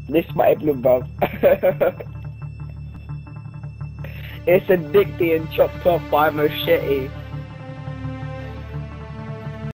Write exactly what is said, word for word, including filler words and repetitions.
This my Emblem, bruv. It's addicting and chopped off by a machete.